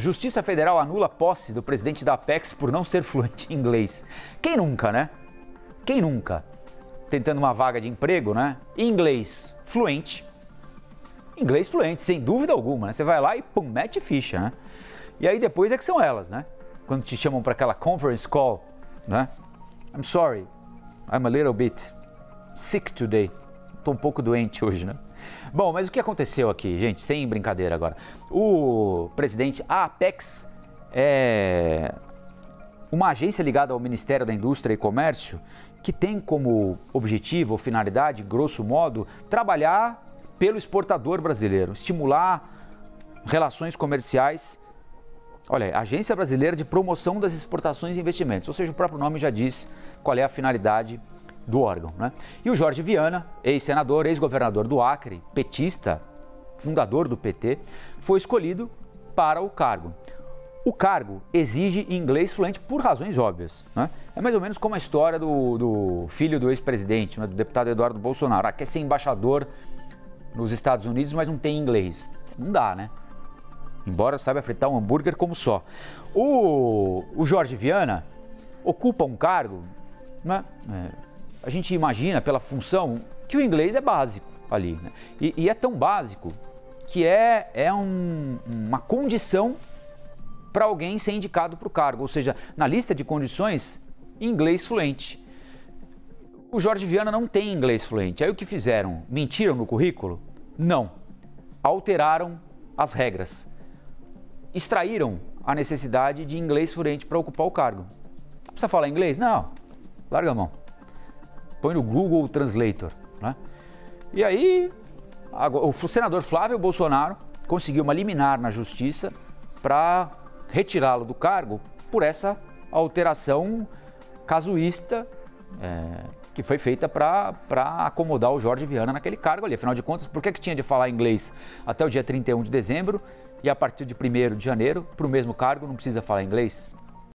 Justiça Federal anula a posse do presidente da Apex por não ser fluente em inglês. Quem nunca, né? Quem nunca? Tentando uma vaga de emprego, né? Inglês fluente. Inglês fluente, sem dúvida alguma, né? Você vai lá e pum, mete ficha, né? E aí depois é que são elas, né? Quando te chamam para aquela conference call, né? I'm sorry, I'm a little bit sick today. Tô um pouco doente hoje, né? Bom, mas o que aconteceu aqui, gente? Sem brincadeira agora. O presidente, a Apex é uma agência ligada ao Ministério da Indústria e Comércio que tem como objetivo ou finalidade, grosso modo, trabalhar pelo exportador brasileiro, estimular relações comerciais. Olha, Agência Brasileira de Promoção das Exportações e Investimentos, ou seja, o próprio nome já diz qual é a finalidade do órgão, né? E o Jorge Viana, ex-senador, ex-governador do Acre, petista, fundador do PT, foi escolhido para o cargo. O cargo exige inglês fluente por razões óbvias, né? É mais ou menos como a história do filho do ex-presidente, né, do deputado Eduardo Bolsonaro. Quer ser embaixador nos Estados Unidos, mas não tem inglês. Não dá, né? Embora saiba fritar um hambúrguer como só. O Jorge Viana ocupa um cargo, né? A gente imagina pela função que o inglês é básico ali, né? E é tão básico que uma condição para alguém ser indicado para o cargo, ou seja, na lista de condições, inglês fluente. O Jorge Viana não tem inglês fluente. Aí o que fizeram? Mentiram no currículo? Não. Alteraram as regras. Extraíram a necessidade de inglês fluente para ocupar o cargo. Precisa falar inglês? Não. Larga a mão. Põe no Google Translator, né? E aí, o senador Flávio Bolsonaro conseguiu uma liminar na justiça para retirá-lo do cargo por essa alteração casuísta que foi feita para acomodar o Jorge Viana naquele cargo ali. Afinal de contas, por que tinha de falar inglês até o dia 31 de dezembro e a partir de 1º de janeiro, para o mesmo cargo, não precisa falar inglês?